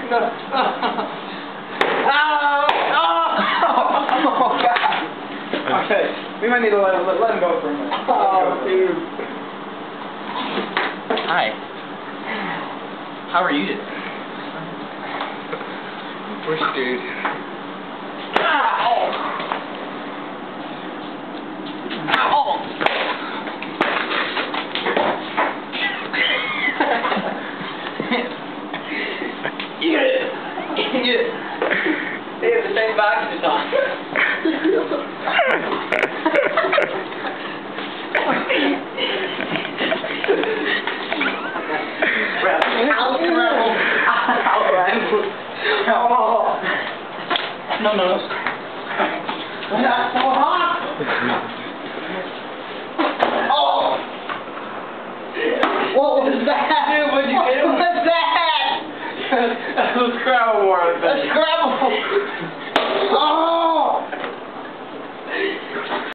Oh, God. Okay, we might need to let him go for a minute. Oh, dude. Hi. How are you today? Push, dude. They have the same boxes on. No. Not so hot. Oh. What was that? Dude, what'd you get? What was that? That was Scrabble War. A Scrabble.